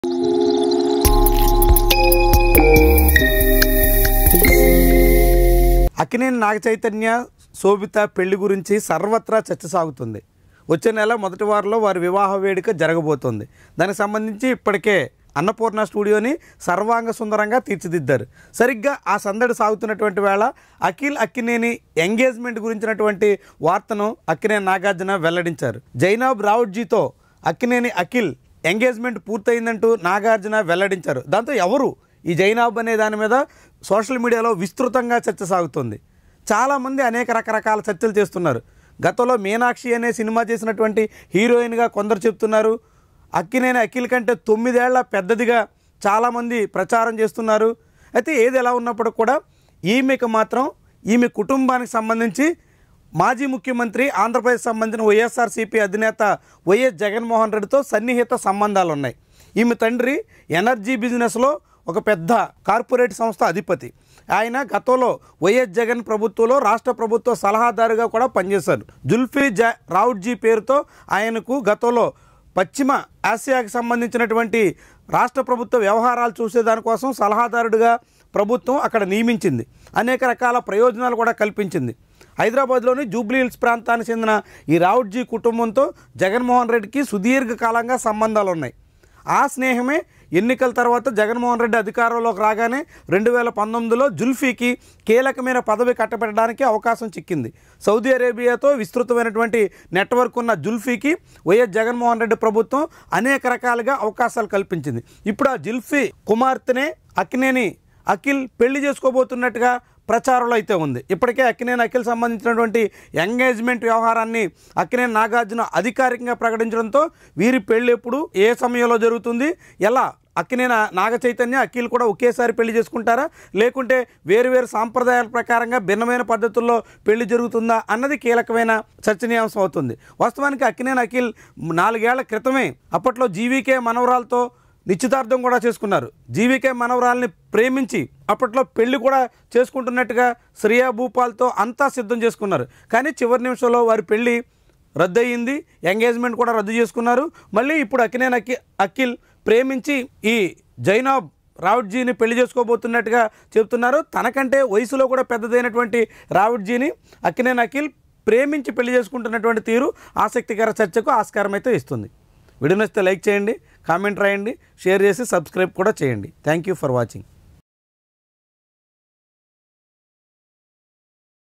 అక్కినేని నాగచైతన్య శోభిత పెళ్లి గురించి సర్వత్రా చర్చ సాగుతుంది. వచ్చే నెల మొదటి వారంలో వారి వివాహ వేడుక జరగబోతోంది. దానికి సంబంధించి ఇప్పటికే అన్నపూర్ణ స్టూడియోని సర్వాంగ సుందరంగా తీర్చిదిద్దారు. సరిగ్గా ఆ సందడి సాగుతున్నటువంటి వేళ అక్కినేని ఎంగేజ్మెంట్ గురించినటువంటి వార్తను అక్కినేని నాగార్జున వెల్లడించారు. జైనాబ్ రావుట్జీతో అక్కినేని అఖిల్ ఎంగేజ్మెంట్ పూర్తయిందంటూ నాగార్జున వెల్లడించారు. దాంతో ఎవరు ఈ జైనాబ్ అనే దాని మీద సోషల్ మీడియాలో విస్తృతంగా చర్చ సాగుతుంది. చాలామంది అనేక రకరకాల చర్చలు చేస్తున్నారు. గతంలో మీనాక్షి అనే సినిమా చేసినటువంటి హీరోయిన్గా కొందరు చెప్తున్నారు. అక్కినేని అఖిల్ కంటే 9 ఏళ్ల పెద్దదిగా చాలామంది ప్రచారం చేస్తున్నారు. అయితే ఏది ఎలా ఉన్నప్పుడు కూడా ఈమె కుటుంబానికి సంబంధించి మాజీ ముఖ్యమంత్రి ఆంధ్రప్రదేశ్ సంబంధించిన వైఎస్ఆర్సీపీ అధినేత వైఎస్ జగన్మోహన్ రెడ్డితో సన్నిహిత సంబంధాలు ఉన్నాయి. ఈమె తండ్రి ఎనర్జీ బిజినెస్లో ఒక పెద్ద కార్పొరేట్ సంస్థ అధిపతి. ఆయన గతంలో వైఎస్ జగన్ ప్రభుత్వంలో రాష్ట్ర ప్రభుత్వ సలహాదారుగా కూడా పనిచేశారు. జుల్ఫీ రావుట్జీ పేరుతో ఆయనకు గతంలో పశ్చిమ ఆసియాకి సంబంధించినటువంటి రాష్ట్ర ప్రభుత్వ వ్యవహారాలు చూసేదానికోసం సలహాదారుడిగా ప్రభుత్వం అక్కడ నియమించింది. అనేక రకాల ప్రయోజనాలు కూడా కల్పించింది. హైదరాబాద్లోని జూబ్లీ హిల్స్ ప్రాంతానికి చెందిన ఈ రావుట్జీ కుటుంబంతో జగన్మోహన్ రెడ్డికి సుదీర్ఘకాలంగా సంబంధాలు ఉన్నాయి. ఆ స్నేహమే ఎన్నికల తర్వాత జగన్మోహన్ రెడ్డి అధికారంలోకి రాగానే 2019లో జుల్ఫీకి కీలకమైన పదవి కట్టబెట్టడానికి అవకాశం చిక్కింది. సౌదీ అరేబియాతో విస్తృతమైనటువంటి నెట్వర్క్ ఉన్న జుల్ఫీకి వైఎస్ జగన్మోహన్ రెడ్డి ప్రభుత్వం అనేక రకాలుగా అవకాశాలు కల్పించింది. ఇప్పుడు ఆ జుల్ఫీ కుమార్తెనే అక్కినేని అఖిల్ పెళ్లి చేసుకోబోతున్నట్టుగా ప్రచారంలో అయితే ఉంది. ఇప్పటికే అక్కినేని అఖిల్ సంబంధించినటువంటి ఎంగేజ్మెంట్ వ్యవహారాన్ని అక్కినేని నాగార్జున అధికారికంగా ప్రకటించడంతో వీరి పెళ్లి ఎప్పుడు ఏ సమయంలో జరుగుతుంది, ఎలా అక్కినేని నాగచైతన్య అఖిల్ కూడా ఒకేసారి పెళ్లి చేసుకుంటారా, లేకుంటే వేరువేరు సాంప్రదాయాల ప్రకారంగా భిన్నమైన పద్ధతుల్లో పెళ్లి జరుగుతుందా అన్నది కీలకమైన చర్చనీయాంశం అవుతుంది. వాస్తవానికి అక్కినేని అఖిల్ 4 ఏళ్ల క్రితమే అప్పట్లో జీవీకే మనవరాలతో నిశ్చితార్థం కూడా చేసుకున్నారు. జీవీకే మనవరాల్ని ప్రేమించి అప్పట్లో పెళ్లి కూడా చేసుకుంటున్నట్టుగా శ్రియా భూపాల్తో అంతా సిద్ధం చేసుకున్నారు. కానీ చివరి నిమిషంలో వారి పెళ్లి రద్దయింది. ఎంగేజ్మెంట్ కూడా రద్దు చేసుకున్నారు. మళ్ళీ ఇప్పుడు అక్కినేని అఖిల్ ప్రేమించి ఈ జైనాబ్ రావుట్జీని పెళ్లి చేసుకోబోతున్నట్టుగా చెబుతున్నారు. తనకంటే వయసులో కూడా పెద్దదైనటువంటి రావుట్జీని అక్కినేని అఖిల్ ప్రేమించి పెళ్లి చేసుకుంటున్నటువంటి తీరు ఆసక్తికర చర్చకు ఆస్కారం అయితే ఇస్తుంది. వీడియో నచ్చితే లైక్ చేయండి, కామెంట్ రాయండి, షేర్ చేసి సబ్స్క్రైబ్ కూడా చేయండి. Thank you for watching.